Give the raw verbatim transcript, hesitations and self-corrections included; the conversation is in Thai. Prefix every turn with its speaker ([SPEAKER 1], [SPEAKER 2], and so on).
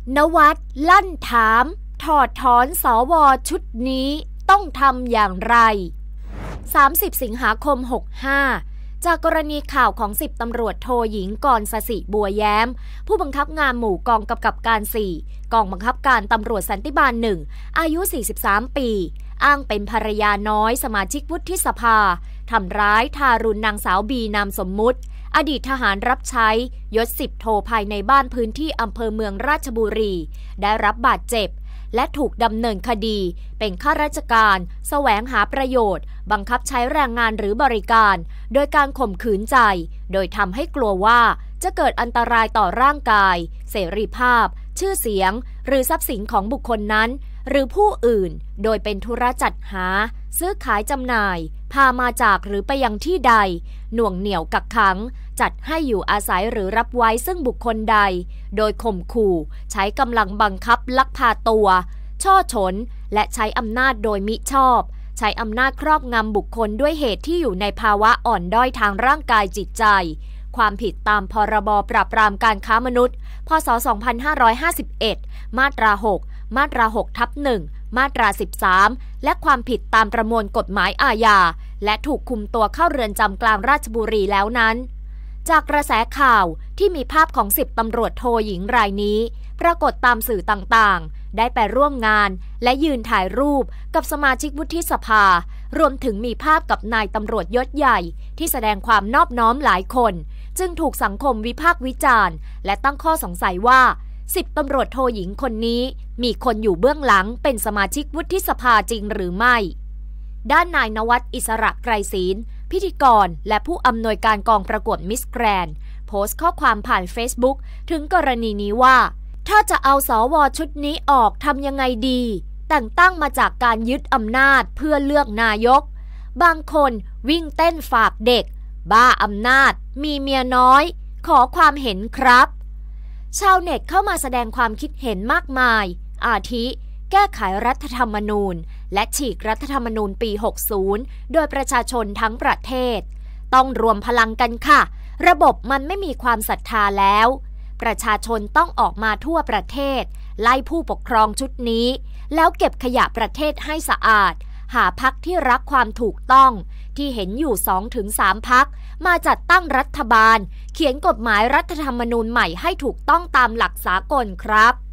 [SPEAKER 1] นวัดลั่นถามถอดถอนสวชุดนี้ต้องทำอย่างไรสามสิบสิงหาคมหกสิบห้าจากกรณีข่าวของสิบตำรวจโทหญิงกรสศิบัวแย้มผู้บังคับงานหมู่กองกำกับการสี่กองบังคับการตำรวจสันติบาลหนึ่งอายุสี่สิบสามปีอ้างเป็นภรรยาน้อยสมาชิกวุฒิสภาทำร้ายทารุณนางสาวบีนามสมมุติอดีตทหารรับใช้ยศสิบโทภายในบ้านพื้นที่อำเภอเมืองราชบุรีได้รับบาดเจ็บและถูกดำเนินคดีเป็นข้าราชการแสวงหาประโยชน์บังคับใช้แรงงานหรือบริการโดยการข่มขืนใจโดยทำให้กลัวว่าจะเกิดอันตรายต่อร่างกายเสรีภาพชื่อเสียงหรือทรัพย์สินของบุคคลนั้นหรือผู้อื่นโดยเป็นธุระจัดหาซื้อขายจำหน่ายพามาจากหรือไปยังที่ใดหน่วงเหนี่ยวกักขังจัดให้อยู่อาศัยหรือรับไว้ซึ่งบุคคลใดโดยข่มขู่ใช้กำลังบังคับลักพาตัวช่อฉนและใช้อำนาจโดยมิชอบใช้อำนาจครอบงำบุคคลด้วยเหตุที่อยู่ในภาวะอ่อนด้อยทางร่างกายจิตใจความผิดตามพรบปราบปรามการค้ามนุษย์พ.ศ. สองพันห้าร้อยห้าสิบเอ็ดมาตราหกมาตราหกทับหนึ่งมาตราสิบสามและความผิดตามประมวลกฎหมายอาญาและถูกคุมตัวเข้าเรือนจำกลางราชบุรีแล้วนั้นจากกระแสข่าวที่มีภาพของสิบตำรวจโทหญิงรายนี้ปรากฏตามสื่อต่างๆได้ไปร่วมงานและยืนถ่ายรูปกับสมาชิกวุฒิสภารวมถึงมีภาพกับนายตำรวจยศใหญ่ที่แสดงความนอบน้อมหลายคนจึงถูกสังคมวิพากษ์วิจารณ์และตั้งข้อสงสัยว่าสิบตำรวจโทหญิงคนนี้มีคนอยู่เบื้องหลังเป็นสมาชิกวุฒิสภาจริงหรือไม่ด้านนายนวัดอิสระไกรศีลพิธีกรและผู้อำนวยการกองประกวดมิสแกรนด์โพสต์ข้อความผ่าน Facebook ถึงกรณีนี้ว่าถ้าจะเอาสวชุดนี้ออกทำยังไงดีแต่งตั้งมาจากการยึดอำนาจเพื่อเลือกนายกบางคนวิ่งเต้นฝากเด็กบ้าอำนาจมีเมียน้อยขอความเห็นครับชาวเน็ตเข้ามาแสดงความคิดเห็นมากมายอาทิแก้ไขรัฐธรรมนูญและฉีกรัฐธรรมนูญปีหกสิบโดยประชาชนทั้งประเทศต้องรวมพลังกันค่ะระบบมันไม่มีความศรัทธาแล้วประชาชนต้องออกมาทั่วประเทศไล่ผู้ปกครองชุดนี้แล้วเก็บขยะประเทศให้สะอาดหาพรรคที่รักความถูกต้องที่เห็นอยู่ สองถึงสาม พรรคมาจัดตั้งรัฐบาลเขียนกฎหมายรัฐธรรมนูญใหม่ให้ถูกต้องตามหลักสากลครับ